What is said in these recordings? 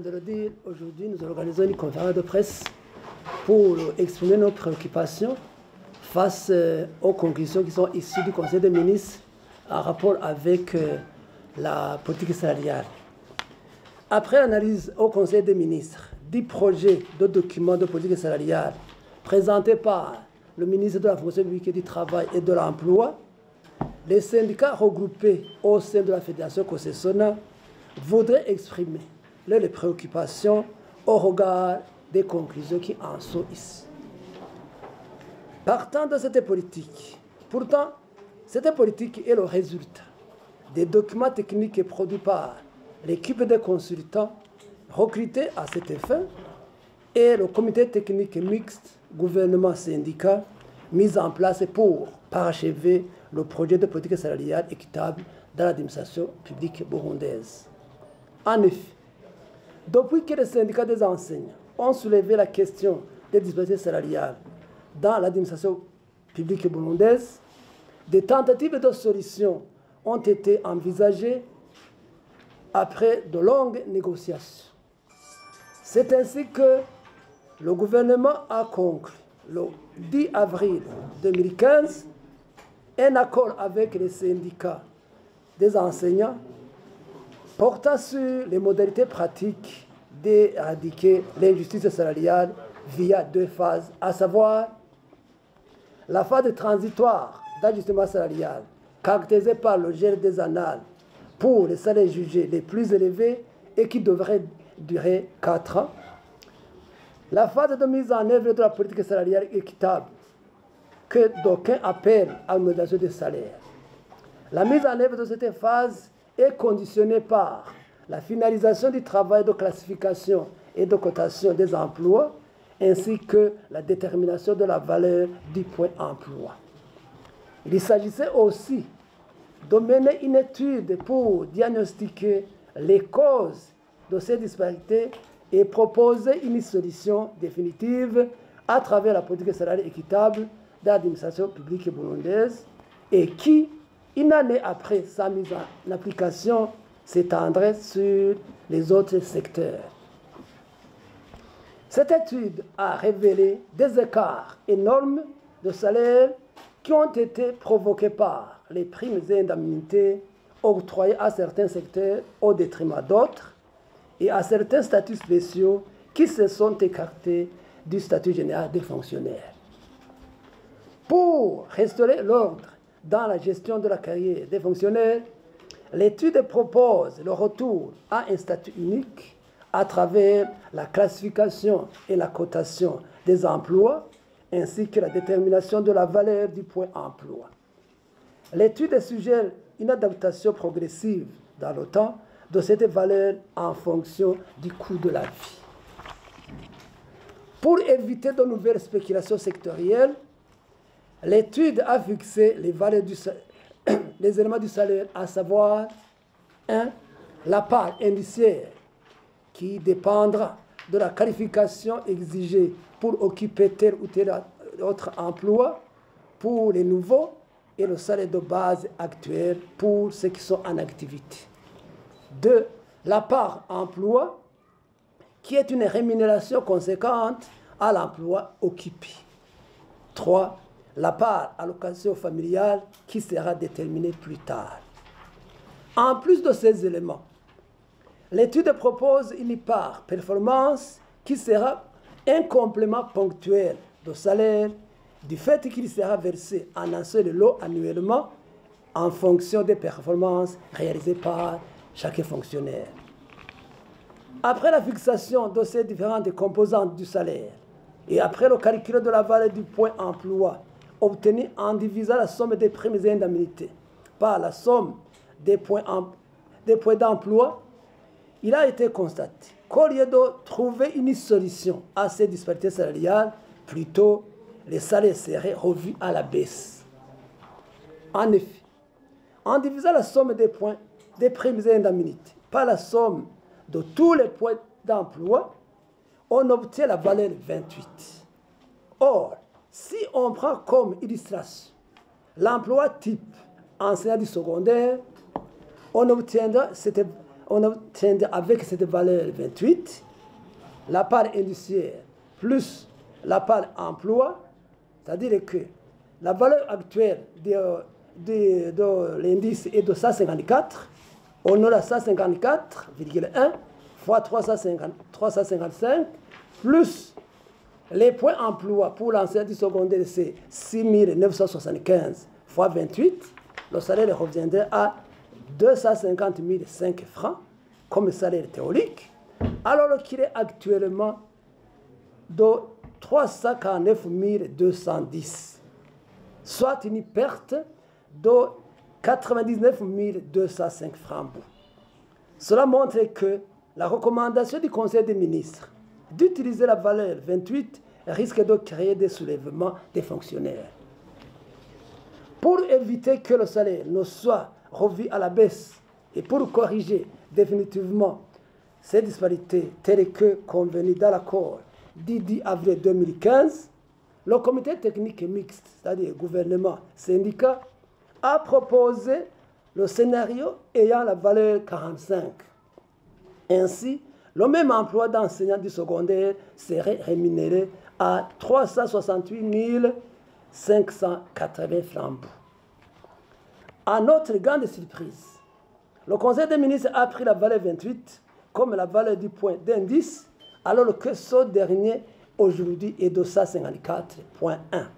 de le dire, aujourd'hui, nous organisons une conférence de presse pour exprimer nos préoccupations face aux conclusions qui sont issues du Conseil des ministres en rapport avec la politique salariale. Après analyse au Conseil des ministres du projet de document de politique salariale présenté par le ministre de la Fonction publique et du Travail et de l'Emploi, les syndicats regroupés au sein de la Fédération COSESONA voudraient exprimer leurs préoccupations au regard des conclusions qui en sont ici. Partant de cette politique, pourtant, cette politique est le résultat des documents techniques produits par l'équipe de consultants recrutés à cet effet et le comité technique mixte gouvernement-syndicat mis en place pour parachever le projet de politique salariale équitable dans l'administration publique burundaise. En effet, depuis que les syndicats des enseignants ont soulevé la question des disparités salariales dans l'administration publique burundaise, des tentatives de solutions ont été envisagées après de longues négociations. C'est ainsi que le gouvernement a conclu le 10 avril 2015 un accord avec les syndicats des enseignants portant sur les modalités pratiques d'éradiquer l'injustice salariale via deux phases, à savoir la phase transitoire d'ajustement salarial caractérisée par le gel des annales pour les salaires jugés les plus élevés et qui devrait durer 4 ans. La phase de mise en œuvre de la politique salariale équitable que d'aucuns appellent harmonisation des salaires. La mise en œuvre de cette phase est conditionnée par la finalisation du travail de classification et de cotation des emplois ainsi que la détermination de la valeur du point emploi. Il s'agissait aussi de mener une étude pour diagnostiquer les causes de ces disparités et proposer une solution définitive à travers la politique salariale équitable de l'administration publique burundaise et qui, une année après sa mise en application, s'étendrait sur les autres secteurs. Cette étude a révélé des écarts énormes de salaire qui ont été provoqués par les primes et indemnités octroyées à certains secteurs au détriment d'autres et à certains statuts spéciaux qui se sont écartés du statut général des fonctionnaires. Pour restaurer l'ordre dans la gestion de la carrière des fonctionnaires, l'étude propose le retour à un statut unique à travers la classification et la cotation des emplois ainsi que la détermination de la valeur du point emploi. L'étude suggère une adaptation progressive dans le temps de cette valeur en fonction du coût de la vie. Pour éviter de nouvelles spéculations sectorielles, l'étude a fixé les valeurs les éléments du salaire, à savoir 1. La part indiciaire qui dépendra de la qualification exigée pour occuper tel ou tel autre emploi pour les nouveaux et le salaire de base actuel pour ceux qui sont en activité. 2. La part emploi qui est une rémunération conséquente à l'emploi occupé. 3. La part allocation familiale qui sera déterminée plus tard. En plus de ces éléments, l'étude propose une part performance qui sera un complément ponctuel de salaire du fait qu'il sera versé en un seul lot annuellement en fonction des performances réalisées par chaque fonctionnaire. Après la fixation de ces différentes composantes du salaire et après le calcul de la valeur du point emploi obtenu en divisant la somme des primes et indemnités par la somme des points d'emploi, il a été constaté qu'au lieu de trouver une solution à ces disparités salariales, plutôt les salaires seraient revus à la baisse. En effet, en divisant la somme des primes et indemnités par la somme de tous les points d'emploi, on obtient la valeur 28. Or, si on prend comme illustration l'emploi type enseignant du secondaire, on obtiendra cette on obtient avec cette valeur 28, la part industrielle plus la part emploi, c'est-à-dire que la valeur actuelle de l'indice est de 154, on aura 154,1 fois 355, plus les points emploi pour l'enseignant du secondaire, c'est 6975 fois 28. Le salaire reviendrait à 250 005 francs comme salaire théorique, alors qu'il est actuellement de 349 210, soit une perte de 99 205 francs. Cela montre que la recommandation du Conseil des ministres d'utiliser la valeur 28 risque de créer des soulèvements des fonctionnaires. Pour éviter que le salaire ne soit revu à la baisse et pour corriger définitivement ces disparités telles que convenues dans l'accord du 10 avril 2015, le comité technique mixte, c'est-à-dire gouvernement, syndicat, a proposé le scénario ayant la valeur 45. Ainsi, le même emploi d'enseignant du secondaire serait rémunéré à 368 580 francs. À notre grande surprise, le Conseil des ministres a pris la valeur 28 comme la valeur du point d'indice, alors que ce dernier aujourd'hui est de 154,1.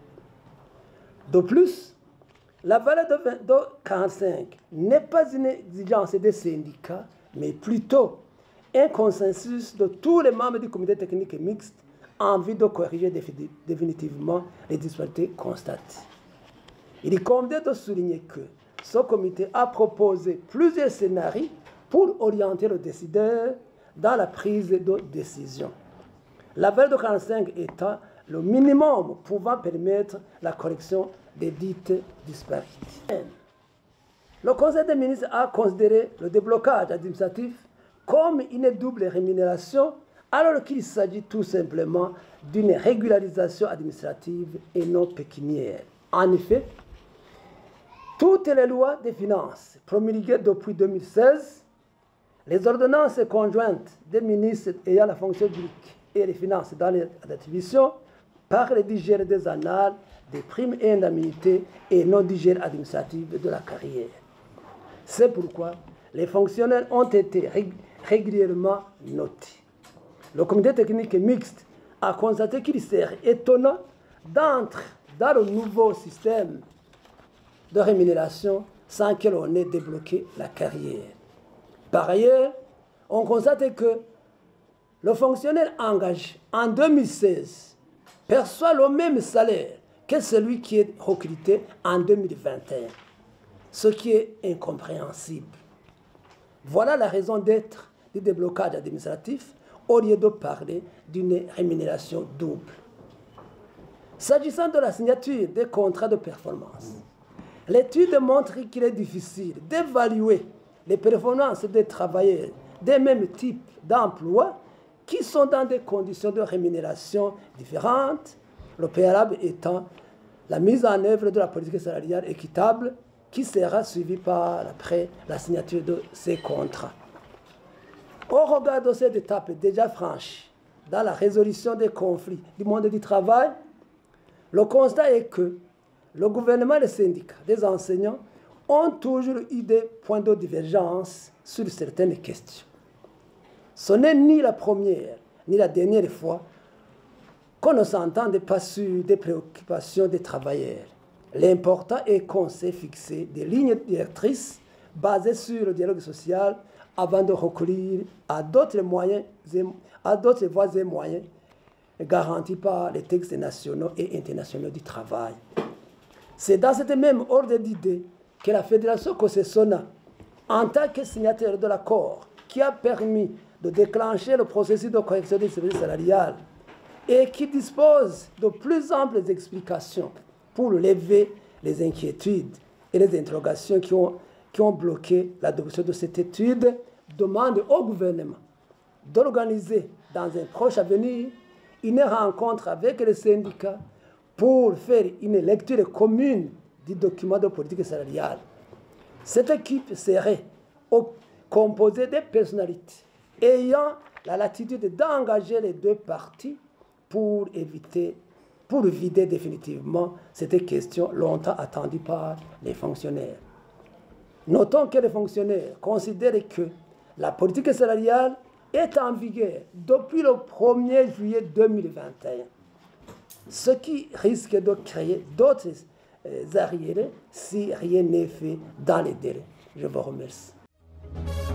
De plus, la valeur de 45 n'est pas une exigence des syndicats, mais plutôt un consensus de tous les membres du comité technique mixte en vue de corriger définitivement les disparités constatées. Il convient de souligner que ce comité a proposé plusieurs scénarios pour orienter le décideur dans la prise de décision. La valeur de 45 étant le minimum pouvant permettre la correction des dites disparités. Le Conseil des ministres a considéré le déblocage administratif comme une double rémunération, alors qu'il s'agit tout simplement d'une régularisation administrative et non pécuniaire. En effet, toutes les lois des finances promulguées depuis 2016, les ordonnances conjointes des ministres ayant la fonction publique et les finances dans les attributions parlent du gel des annales, des primes et indemnités et non du gel administratif de la carrière. C'est pourquoi les fonctionnaires ont été régulièrement notés. Le comité technique mixte a constaté qu'il serait étonnant d'entrer dans le nouveau système de rémunération sans que l'on ait débloqué la carrière. Par ailleurs, on constate que le fonctionnaire engagé en 2016 perçoit le même salaire que celui qui est recruté en 2021, ce qui est incompréhensible. Voilà la raison d'être du déblocage administratif au lieu de parler d'une rémunération double. S'agissant de la signature des contrats de performance, l'étude montre qu'il est difficile d'évaluer les performances des travailleurs des mêmes types d'emplois qui sont dans des conditions de rémunération différentes, le préalable étant la mise en œuvre de la politique salariale équitable qui sera suivie par après la signature de ces contrats. Au regard de cette étape déjà franchie dans la résolution des conflits du monde du travail, le constat est que le gouvernement et les syndicats des enseignants ont toujours eu des points de divergence sur certaines questions. Ce n'est ni la première ni la dernière fois qu'on ne s'entende pas sur des préoccupations des travailleurs. L'important est qu'on s'est fixé des lignes directrices basées sur le dialogue social avant de recourir à d'autres voies et moyens garantis par les textes nationaux et internationaux du travail. C'est dans cette même ordre d'idées que la Fédération COSESONA, en tant que signataire de l'accord qui a permis de déclencher le processus de correction des services salariales et qui dispose de plus amples explications pour lever les inquiétudes et les interrogations qui ont bloqué l'adoption de cette étude, demande au gouvernement d'organiser dans un proche avenir une rencontre avec les syndicats pour faire une lecture commune du document de politique salariale. Cette équipe serait composé de personnalités ayant la latitude d'engager les deux parties pour vider définitivement cette question longtemps attendue par les fonctionnaires. Notons que les fonctionnaires considèrent que la politique salariale est en vigueur depuis le 1er juillet 2021, ce qui risque de créer d'autres arriérés si rien n'est fait dans les délais. Je vous remercie.